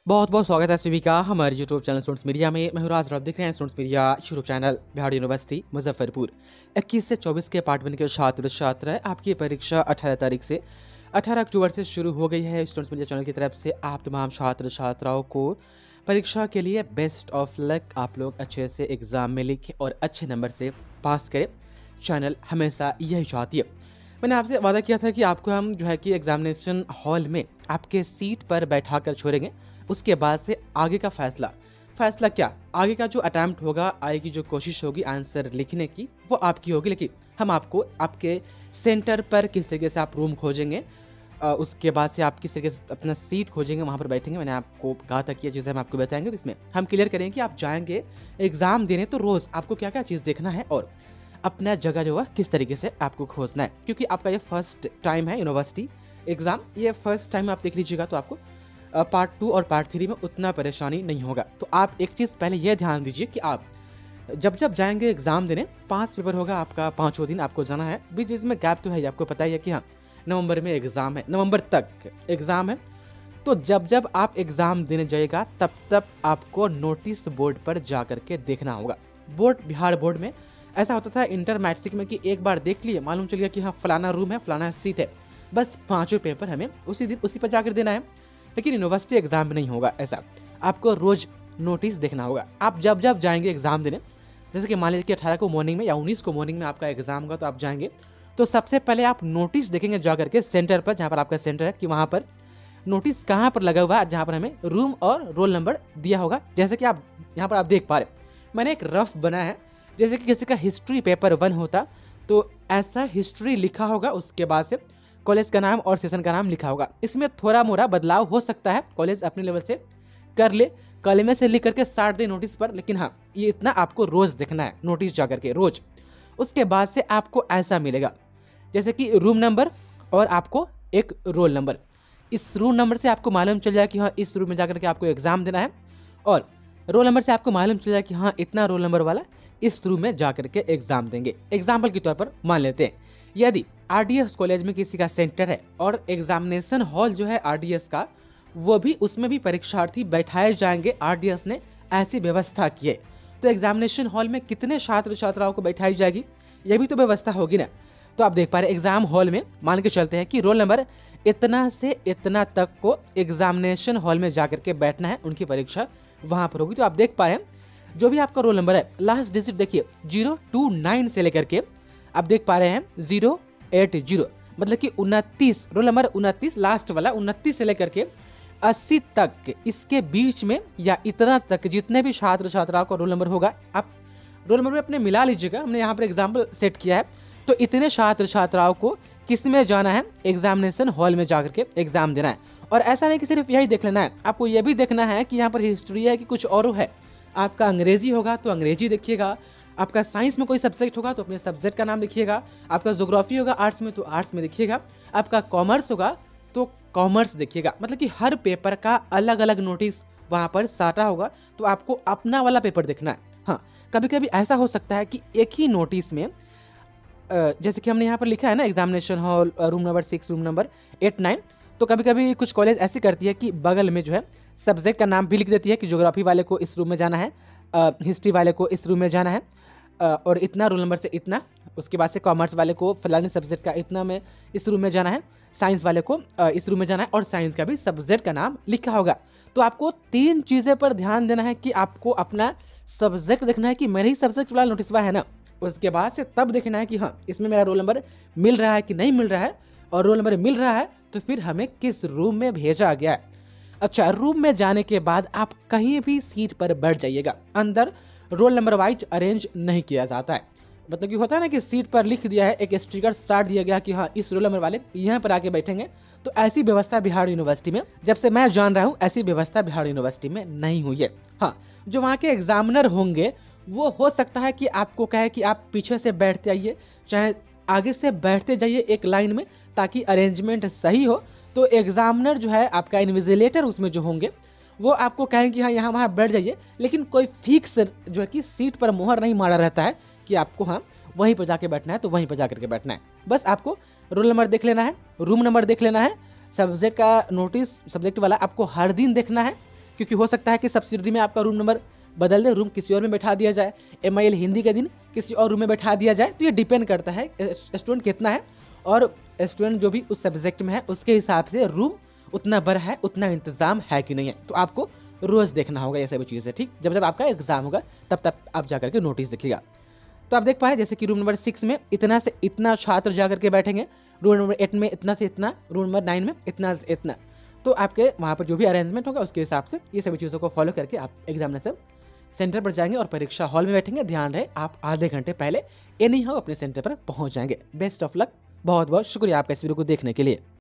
बहुत बहुत स्वागत है सभी का हमारे यूट्यूब चैनल स्टूडेंट्स मीडिया में। मैं हूं राज और आप देख रहे हैं students media YouTube channel. Bihar university Muzaffarpur 21 से 24 के पार्ट 1 के छात्र छात्रा आपकी परीक्षा 18 तारीख से 18 अक्टूबर से शुरू हो गई है। स्टूडेंट्स मीडिया चैनल की तरफ से आप तमाम छात्र छात्राओं को परीक्षा के लिए बेस्ट ऑफ लक। आप लोग अच्छे से एग्जाम में लिखें और अच्छे नंबर से पास करें। चैनल हमेशा यही चाहती है। मैंने आपसे वादा किया था कि आपको हम जो है कि एग्जामिनेशन हॉल में आपके सीट पर बैठा कर छोड़ेंगे। उसके बाद से आगे का फैसला क्या, आगे का जो अटैम्प्ट होगा, आगे की जो कोशिश होगी आंसर लिखने की, वो आपकी होगी। लेकिन हम आपको आपके सेंटर पर किस तरीके से आप रूम खोजेंगे, उसके बाद से आप किस तरीके से अपना सीट खोजेंगे, वहाँ पर बैठेंगे। मैंने आपको कहा था कि ये चीज़ें हम आपको बताएंगे। तो इसमें हम क्लियर करेंगे कि आप जाएंगे एग्जाम देने तो रोज़ आपको क्या क्या चीज़ देखना है और अपना जगह जो है किस तरीके से आपको खोजना है। क्योंकि आपका ये फर्स्ट टाइम है यूनिवर्सिटी एग्ज़ाम, ये फर्स्ट टाइम आप देख लीजिएगा तो आपको पार्ट 2 और पार्ट 3 में उतना परेशानी नहीं होगा। तो आप एक चीज़ पहले यह ध्यान दीजिए कि आप जब जाएंगे एग्जाम देने, 5 पेपर होगा आपका, 5 दिन आपको जाना है। बीच बीच में गैप तो है, आपको पता ही है कि हाँ नवंबर में एग्ज़ाम है, नवंबर तक एग्ज़ाम है। तो जब आप एग्ज़ाम देने जाएगा तब आपको नोटिस बोर्ड पर जा करके देखना होगा। बिहार बोर्ड में ऐसा होता था इंटर मैट्रिक में कि एक बार देख लिए, मालूम चल गया कि हाँ फलाना रूम है, फलाना सीट है, बस 5 पेपर हमें उसी दिन उसी पर जाकर देना है। लेकिन यूनिवर्सिटी एग्जाम में नहीं होगा ऐसा, आपको रोज नोटिस देखना होगा। आप जब जाएंगे एग्जाम देने, जैसे कि मान लीजिए कि 18 को मॉर्निंग में या 19 को मॉर्निंग में आपका एग्जाम होगा, तो आप जाएंगे तो सबसे पहले आप नोटिस देखेंगे जा करके सेंटर पर, जहाँ पर आपका सेंटर है, कि वहाँ पर नोटिस कहाँ पर लगा हुआ है, जहाँ पर हमें रूम और रोल नंबर दिया होगा। जैसे कि आप यहाँ पर आप देख पा रहे, मैंने एक रफ बना है, जैसे कि किसी का हिस्ट्री पेपर 1 होता तो ऐसा हिस्ट्री लिखा होगा, उसके बाद से कॉलेज का नाम और सेशन का नाम लिखा होगा। इसमें थोड़ा मोड़ा बदलाव हो सकता है, कॉलेज अपने लेवल से कर ले, कलमे से लिख करके साट दे नोटिस पर, लेकिन हाँ ये इतना आपको रोज देखना है नोटिस जा करके रोज। उसके बाद से आपको ऐसा मिलेगा जैसे कि रूम नंबर और आपको एक रोल नंबर। इस रूम नंबर से आपको मालूम चल जाए कि हाँ इस रूम में जाकर के आपको एग्जाम देना है, और रोल नंबर से आपको मालूम चल जाए कि हाँ इतना रोल नंबर वाला इस रूम में जाकर के एग्जाम देंगे। एग्जाम्पल के तौर पर मान लेते हैं, यदि आरडीएस कॉलेज में किसी का सेंटर है और एग्जामिनेशन हॉल जो है आरडीएस का, वो भी उसमें भी परीक्षार्थी बैठाए जाएंगे, आरडीएस ने ऐसी व्यवस्था की है, तो एग्जामिनेशन हॉल में कितने छात्र छात्राओं को बैठाई जाएगी, ये भी तो व्यवस्था होगी ना। तो आप देख पा रहे एग्जाम हॉल में मान के चलते हैं कि रोल नंबर इतना से इतना तक को एग्जामिनेशन हॉल में जाकर के बैठना है, उनकी परीक्षा वहां पर होगी। तो आप देख पा रहे हैं जो भी आपका रोल नंबर है, लास्ट डिजिट देखिए 029 से लेकर के आप देख पा रहे हैं 080, मतलब कि 29, रोल नंबर 29 लास्ट वाला 29 से लेकर के 80 तक, इसके बीच में या इतना तक जितने भी छात्र छात्राओं का रोल नंबर होगा, आप रोल नंबर में अपने मिला लीजिएगा। हमने यहाँ पर एग्जाम्पल सेट किया है, तो इतने छात्र छात्राओं को किस में जाना है, एग्जामिनेशन हॉल में जाकर के एग्जाम देना है। और ऐसा नहीं कि सिर्फ यही देख लेना है, आपको यह भी देखना है कि यहाँ पर हिस्ट्री है कि कुछ और है। आपका अंग्रेजी होगा तो अंग्रेजी देखिएगा, आपका साइंस में कोई सब्जेक्ट होगा तो अपने सब्जेक्ट का नाम लिखिएगा, आपका ज्योग्राफी होगा आर्ट्स में तो आर्ट्स में देखिएगा, आपका कॉमर्स होगा तो कॉमर्स देखिएगा। मतलब कि हर पेपर का अलग अलग नोटिस वहाँ पर साटा होगा, तो आपको अपना वाला पेपर देखना है। हाँ, कभी कभी ऐसा हो सकता है कि एक ही नोटिस में जैसे कि हमने यहाँ पर लिखा है ना examination hall room number 6, room number 8, 9, तो कभी कभी कुछ कॉलेज ऐसी करती है कि बगल में जो है सब्जेक्ट का नाम भी लिख देती है कि ज्योग्राफी वाले को इस रूम में जाना है, हिस्ट्री वाले को इस रूम में जाना है, और इतना रोल नंबर से इतना, उसके बाद से कॉमर्स वाले को फलाने सब्जेक्ट का इतना में इस रूम में जाना है, साइंस वाले को इस रूम में जाना है, और साइंस का भी सब्जेक्ट का नाम लिखा होगा। तो आपको 3 चीज़ें पर ध्यान देना है कि आपको अपना सब्जेक्ट देखना है कि मेरे ही सब्जेक्ट वाला नोटिसवा है ना, उसके बाद से तब देखना है कि हाँ इसमें मेरा रोल नंबर मिल रहा है कि नहीं मिल रहा है, और रोल नंबर मिल रहा है तो फिर हमें किस रूम में भेजा गया है। अच्छा, रूम में जाने के बाद आप कहीं भी सीट पर बैठ जाइएगा, अंदर रोल नंबर वाइज अरेंज नहीं किया जाता है। मतलब कि होता है ना कि सीट पर लिख दिया है, एक स्टिकर साट दिया गया कि हाँ इस रोल नंबर वाले यहाँ पर आके बैठेंगे, तो ऐसी व्यवस्था बिहार यूनिवर्सिटी में, जब से मैं जान रहा हूँ, ऐसी व्यवस्था बिहार यूनिवर्सिटी में नहीं हुई है। हाँ, जो वहाँ के एग्जामिनर होंगे वो हो सकता है कि आपको कहे कि आप पीछे से बैठते आइए, चाहे आगे से बैठते जाइए एक लाइन में, ताकि अरेंजमेंट सही हो। तो एग्जामिनर जो है आपका इन्विजिलेटर उसमें जो होंगे वो आपको कहेंगे कि हाँ यहाँ वहाँ बैठ जाइए, लेकिन कोई फिक्स जो है कि सीट पर मोहर नहीं मारा रहता है कि आपको हाँ वहीं पर जाके बैठना है तो वहीं पर जाकर के बैठना है। बस आपको रोल नंबर देख लेना है, रूम नंबर देख लेना है, सब्जेक्ट का नोटिस सब्जेक्ट वाला आपको हर दिन देखना है क्योंकि हो सकता है कि सब्सिडरी में आपका रूम नंबर बदल दे, रूम किसी और में बैठा दिया जाए, MIL हिंदी के दिन किसी और रूम में बैठा दिया जाए। तो ये डिपेंड करता है स्टूडेंट कितना है और स्टूडेंट जो भी उस सब्जेक्ट में है उसके हिसाब से रूम उतना बड़ा है, उतना इंतजाम है कि नहीं है। तो आपको रोज़ देखना होगा ये सभी चीज़ें, ठीक। जब जब आपका एग्जाम होगा तब आप जा करके नोटिस देखिएगा। तो आप देख पा रहे हैं जैसे कि रूम नंबर 6 में इतना से इतना छात्र जा करके बैठेंगे, रूम नंबर 8 में इतना से इतना, रूम नंबर 9 में इतना से इतना। तो आपके वहाँ पर जो भी अरेंजमेंट होगा उसके हिसाब से ये सभी चीज़ों को फॉलो करके आप एग्जामिनेशन सेंटर पर जाएंगे और परीक्षा हॉल में बैठेंगे। ध्यान रहे आप आधे घंटे पहले एनी हाउ अपने सेंटर पर पहुँच जाएंगे। बेस्ट ऑफ लक, बहुत बहुत शुक्रिया आपका इस वीडियो को देखने के लिए।